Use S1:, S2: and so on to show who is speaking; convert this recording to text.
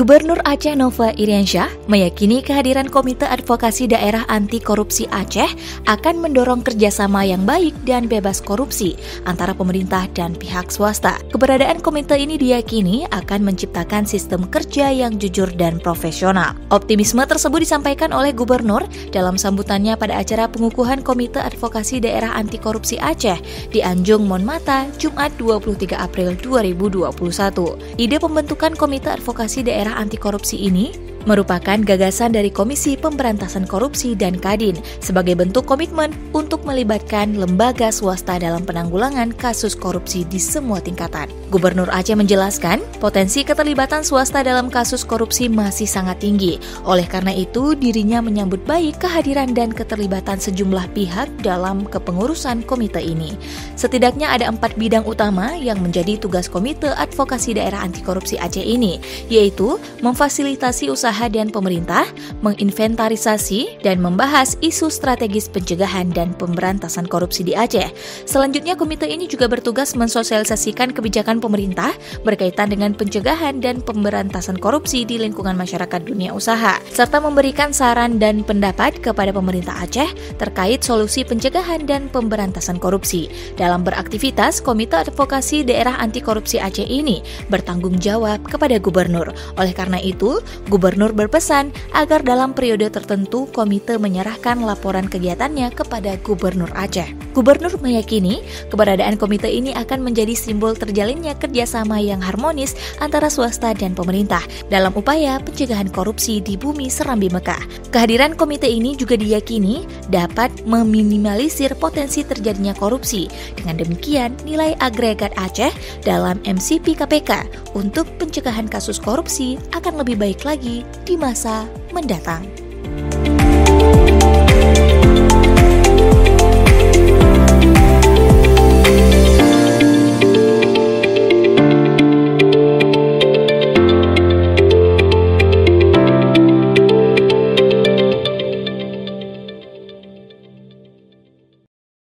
S1: Gubernur Aceh Nova Iriansyah meyakini kehadiran Komite Advokasi Daerah Anti Korupsi Aceh akan mendorong kerjasama yang baik dan bebas korupsi antara pemerintah dan pihak swasta. Keberadaan komite ini diyakini akan menciptakan sistem kerja yang jujur dan profesional. Optimisme tersebut disampaikan oleh Gubernur dalam sambutannya pada acara pengukuhan Komite Advokasi Daerah Anti Korupsi Aceh di Anjung Monmata, Jumat 23 April 2021. Ide pembentukan Komite Advokasi Daerah Anti Korupsi ini merupakan gagasan dari Komisi Pemberantasan Korupsi dan Kadin sebagai bentuk komitmen untuk melibatkan lembaga swasta dalam penanggulangan kasus korupsi di semua tingkatan. Gubernur Aceh menjelaskan, potensi keterlibatan swasta dalam kasus korupsi masih sangat tinggi. Oleh karena itu, dirinya menyambut baik kehadiran dan keterlibatan sejumlah pihak dalam kepengurusan komite ini. Setidaknya ada 4 bidang utama yang menjadi tugas Komite Advokasi Daerah Anti Korupsi Aceh ini, yaitu memfasilitasi usaha dan pemerintah, menginventarisasi dan membahas isu strategis pencegahan dan pemberantasan korupsi di Aceh. Selanjutnya, komite ini juga bertugas mensosialisasikan kebijakan pemerintah berkaitan dengan pencegahan dan pemberantasan korupsi di lingkungan masyarakat dunia usaha, serta memberikan saran dan pendapat kepada pemerintah Aceh terkait solusi pencegahan dan pemberantasan korupsi. Dalam beraktivitas, Komite Advokasi Daerah Anti Korupsi Aceh ini bertanggung jawab kepada Gubernur. Oleh karena itu, Gubernur berpesan agar dalam periode tertentu komite menyerahkan laporan kegiatannya kepada Gubernur Aceh. Gubernur meyakini keberadaan komite ini akan menjadi simbol terjalinnya kerjasama yang harmonis antara swasta dan pemerintah dalam upaya pencegahan korupsi di bumi Serambi Mekah. Kehadiran komite ini juga diyakini dapat meminimalisir potensi terjadinya korupsi. Dengan demikian, nilai agregat Aceh dalam MCP KPK untuk pencegahan kasus korupsi akan lebih baik lagi di masa mendatang.